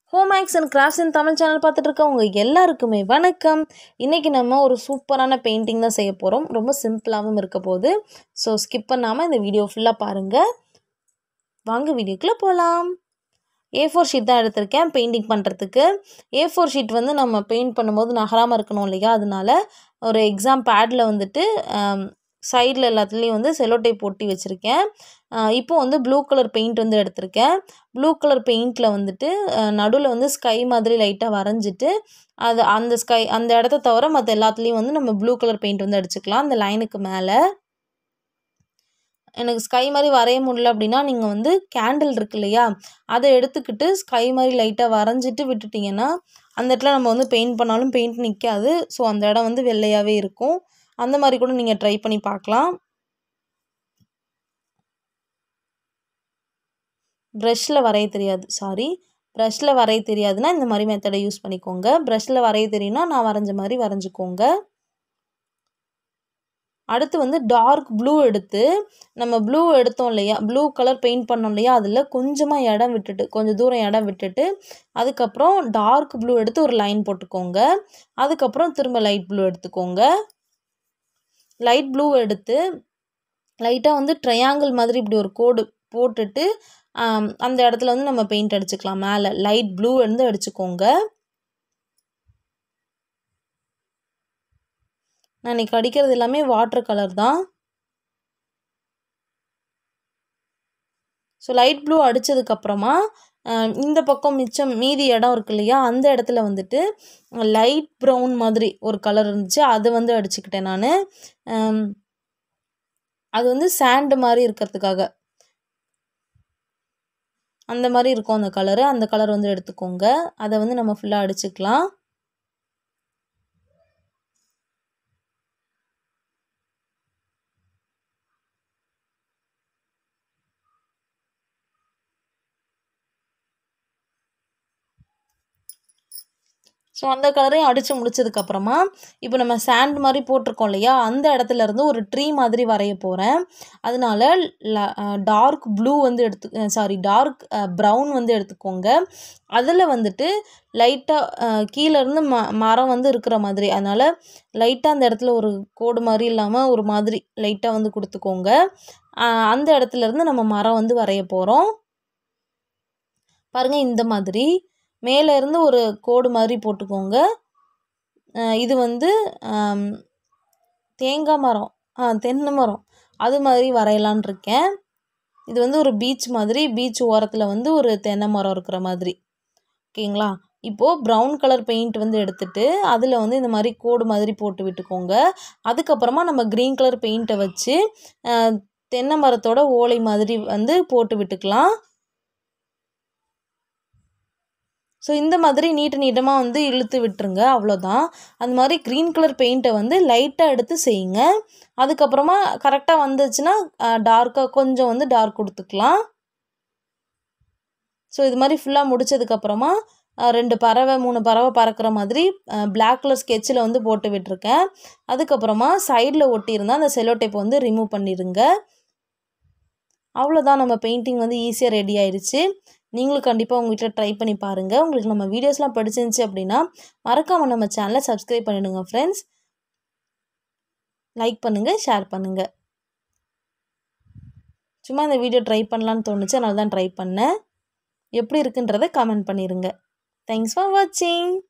Home makes and crafts in Tamil channel பார்த்துட்டு இருக்கவங்க எல்லாருக்குமே வணக்கம். இன்றைக்கி நம்ம ஒரு சூப்பரான பெயிண்டிங் தான் செய்ய போகிறோம். ரொம்ப சிம்பிளாகவும் இருக்க போகுது. ஸோ ஸ்கிப் பண்ணாமல் இந்த வீடியோ ஃபுல்லாக பாருங்கள். வாங்க வீடியோக்குள்ளே போகலாம். A4 ஷீட் தான் எடுத்திருக்கேன் பெயிண்டிங் பண்ணுறதுக்கு. A4 ஷீட் வந்து நம்ம பெயிண்ட் பண்ணும்போது நகராமல் இருக்கணும் இல்லையா, அதனால ஒரு எக்ஸாம் பேடில் வந்துட்டு சைடில் எல்லாத்துலேயும் வந்து செலோ டேப் ஒட்டி வச்சுருக்கேன். இப்போது வந்து ப்ளூ கலர் பெயிண்ட் வந்து எடுத்திருக்கேன். ப்ளூ கலர் பெயிண்டில் வந்துட்டு நடுவில் வந்து ஸ்கை மாதிரி லைட்டாக வரைஞ்சிட்டு அந்த இடத்த தவிர மற்ற எல்லாத்துலேயும் வந்து நம்ம ப்ளூ கலர் பெயிண்ட் வந்து அடிச்சுக்கலாம். அந்த லைனுக்கு மேலே எனக்கு ஸ்கை மாதிரி வரைய முடியல அப்படின்னா நீங்கள் வந்து கேண்டில் இருக்கு இல்லையா, அதை எடுத்துக்கிட்டு ஸ்கை மாதிரி லைட்டாக வரைஞ்சிட்டு விட்டுட்டிங்கன்னா அந்த இடத்துல நம்ம வந்து பெயிண்ட் பண்ணாலும் பெயிண்ட் நிற்காது. ஸோ அந்த இடம் வந்து வெள்ளையாகவே இருக்கும். அந்த மாதிரி கூட நீங்கள் ட்ரை பண்ணி பார்க்கலாம். ப்ரஷில் வரைய தெரியாதுன்னா இந்த மாதிரி மெத்தடை யூஸ் பண்ணிக்கோங்க. ப்ரஷில் வரைய தெரியும்னா நான் வரைஞ்ச மாதிரி வரைஞ்சிக்கோங்க. அடுத்து வந்து டார்க் ப்ளூ எடுத்து நம்ம ப்ளூ எடுத்தோம் இல்லையா, ப்ளூ கலர் பெயிண்ட் பண்ணோம் இல்லையா, அதில் கொஞ்சம் தூரம் இடம் விட்டுட்டு அதுக்கப்புறம் டார்க் ப்ளூ எடுத்து ஒரு லைன் போட்டுக்கோங்க. அதுக்கப்புறம் திரும்ப லைட் ப்ளூ எடுத்துக்கோங்க. லைட் ப்ளூ எடுத்து லைட்டாக வந்து ட்ரையாங்கிள் மாதிரி இப்படி ஒரு கோடு போட்டுட்டு அந்த இடத்துல வந்து நம்ம பெயிண்ட் அடிச்சுக்கலாம். மேலே லைட் ப்ளூ வந்து அடிச்சுக்கோங்க. நான் இன்றைக்கி அடிக்கிறது எல்லாமே வாட்டர் கலர் தான். ஸோ லைட் ப்ளூ அடித்ததுக்கப்புறமா இந்த பக்கம் மீதி இடம் இருக்கு இல்லையா, அந்த இடத்துல வந்துட்டு லைட் ப்ரௌன் மாதிரி ஒரு கலர் இருந்துச்சு, அது வந்து அடிச்சுக்கிட்டேன் நான். அது வந்து சாண்டு மாதிரி இருக்கிறதுக்காக அந்த மாதிரி இருக்கும் அந்த கலர் வந்து எடுத்துக்கோங்க. அதை வந்து நம்ம ஃபுல்லாக அடிச்சுக்கலாம். ஸோ அந்த கலரையும் அடித்து முடிச்சதுக்கப்புறமா இப்போ நம்ம சாண்ட் மாதிரி போட்டிருக்கோம் இல்லையா, அந்த இடத்துல இருந்து ஒரு ட்ரீ மாதிரி வரைய போகிறேன். அதனால டார்க் ப்ளூ வந்து டார்க் ப்ரௌன் வந்து எடுத்துக்கோங்க. அதில் வந்துட்டு லைட்டாக கீழேருந்து மரம் வந்து இருக்கிற மாதிரி, அதனால் லைட்டாக அந்த இடத்துல ஒரு கோடு மாதிரி இல்லாமல் ஒரு மாதிரி லைட்டாக வந்து கொடுத்துக்கோங்க. அந்த இடத்துல இருந்து நம்ம மரம் வந்து வரைய போகிறோம். பாருங்கள், இந்த மாதிரி மேலே இருந்து ஒரு கோடு மாதிரி போட்டுக்கோங்க. இது வந்து தேங்காய் மரம், தென்னை மரம் அது மாதிரி வரையலான் இருக்கேன். இது வந்து ஒரு பீச் ஓரத்தில் வந்து ஒரு தென்னை மரம் இருக்கிற மாதிரி. ஓகேங்களா? இப்போது ப்ரௌன் கலர் பெயிண்ட் வந்து எடுத்துகிட்டு அதில் வந்து இந்த மாதிரி கோடு மாதிரி போட்டு விட்டுக்கோங்க. அதுக்கப்புறமா நம்ம க்ரீன் கலர் பெயிண்ட்டை வச்சு தென்னை மரத்தோட ஓலை மாதிரி வந்து போட்டு விட்டுக்கலாம். ஸோ இந்த மாதிரி நீட்டமாக வந்து இழுத்து விட்டுருங்க, அவ்வளோதான். அந்த மாதிரி க்ரீன் கலர் பெயிண்ட்டை வந்து லைட்டாக எடுத்து செய்யுங்க. அதுக்கப்புறமா கரெக்டாக வந்துச்சுன்னா கொஞ்சம் வந்து டார்க் கொடுத்துக்கலாம். ஸோ இது மாதிரி ஃபுல்லாக முடித்ததுக்கப்புறமா 2 பறவை 3 பறவை பறக்கிற மாதிரி பிளாக் கலர் ஸ்கெட்சில் வந்து போட்டு விட்டுருக்கேன். அதுக்கப்புறமா சைடில் ஒட்டியிருந்தால் அந்த செலோ டேப்பை வந்து ரிமூவ் பண்ணிடுங்க. அவ்வளோதான், நம்ம பெயிண்டிங் வந்து ஈஸியாக ரெடி ஆயிடுச்சு. நீங்களும் கண்டிப்பாக உங்கள் வீட்டில் ட்ரை பண்ணி பாருங்கள். உங்களுக்கு நம்ம வீடியோஸ்லாம் பிடிச்சிருந்துச்சி அப்படின்னா மறக்காமல் நம்ம சேனலை சப்ஸ்கிரைப் பண்ணிவிடுங்க ஃப்ரெண்ட்ஸ். லைக் பண்ணுங்கள், ஷேர் பண்ணுங்கள். சும்மா இந்த வீடியோ ட்ரை பண்ணலான்னு தோணுச்சு, அதனால தான் ட்ரை பண்ணேன். எப்படி இருக்குன்றதை கமெண்ட் பண்ணிடுங்க. தேங்க்ஸ் ஃபார் வாட்சிங்.